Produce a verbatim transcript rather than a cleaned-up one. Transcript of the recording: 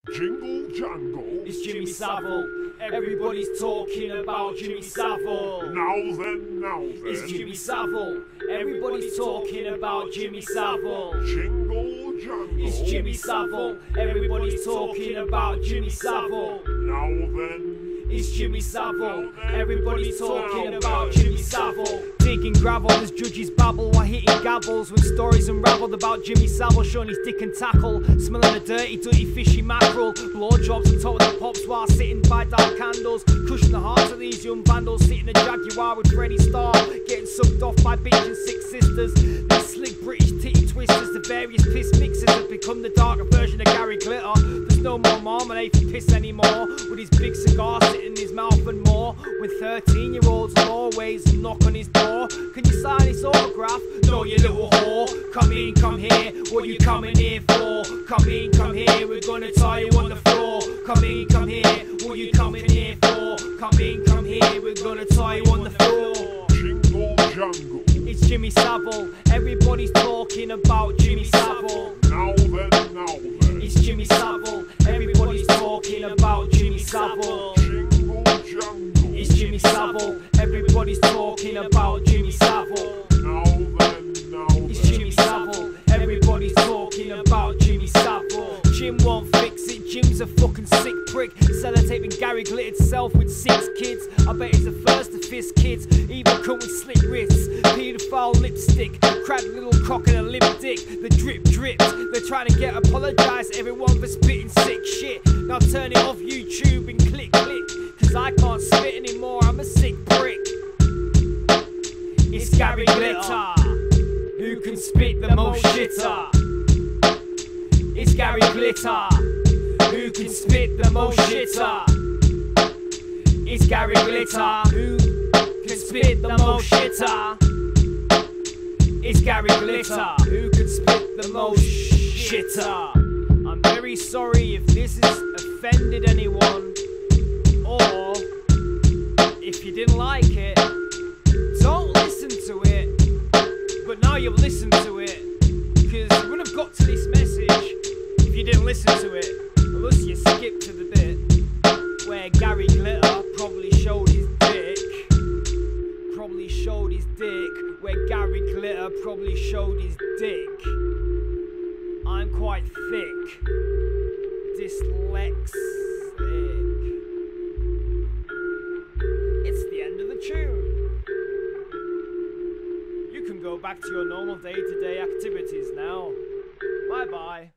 Jingle jangle. It's Jimmy Savile. Everybody's talking about Jimmy Savile. Now then, now then. It's Jimmy Savile. Everybody's talking about Jimmy Savile. Jingle jangle. It's Jimmy Savile. Everybody's talking about Jimmy Savile. Now then. It's Jimmy Savile. Everybody's talking about Jimmy Savile. Digging gravel as judges babble while hitting gavels with stories unravelled about Jimmy Savile showing his dick and tackle, smelling a dirty, dirty, fishy mackerel, blowjobs and top of the pops while sitting by dark candles, crushing the hearts of these young vandals, sitting a Jaguar with Freddie Starr, getting sucked off by bitch and six sisters. These slick British titty twisters, the various piss mixers have become the darker version of Gary Glitter. There's no more marmalade for piss anymore, with his big cigar sitting in his mouth and more, when thirteen year olds will always knock on his door. Can you sign his autograph? No, you little whore. Come in, come here, what you coming here for? Come in, come here, we're gonna tie you on the floor. Come in, come here, what you coming here for? Come in, come here, we're gonna tie you on the floor. Jingle jangle. It's Jimmy Savile. Everybody's talking about Jimmy Savile. Now then, now then. It's Jimmy Savile. Everybody's talking about Jimmy Savile. Jingle jangle. It's Jimmy Savile. Everybody's talking about Jimmy Savile. Now then, now then. It's Jimmy Savile. Everybody's talking about Jimmy Savile. Jim won't fix it. Jim's a fucking sick prick. Sellotaping Gary Glitter's self with six kids. I bet he's the first to fist kids. Even come with slick wrists. Pedophile lipstick. Cracked little cock and a lip dick. The drip dripped. They're trying to get apologise to everyone for spitting sick shit. Now turn it off YouTube and click click. Cause I can't spit anymore. I'm a sick prick. It's Gary Glitter. Who can spit the most shitter? It's Gary Glitter. Who can spit the most shitter? It's Gary Glitter. Who can spit the most shitter? It's Gary Glitter. Who can spit the most shitter? I'm very sorry if this has offended anyone, or if you didn't like it, don't listen to it. But now you've listened to it, because you wouldn't have got to this message if you didn't listen to it, unless you skipped to the bit where Gary Glitter probably showed his dick. Probably showed his dick, where Gary Glitter probably showed his dick. I'm quite thick. Dyslexic. It's the end of the tune. You can go back to your normal day-to-day activities now. Bye-bye.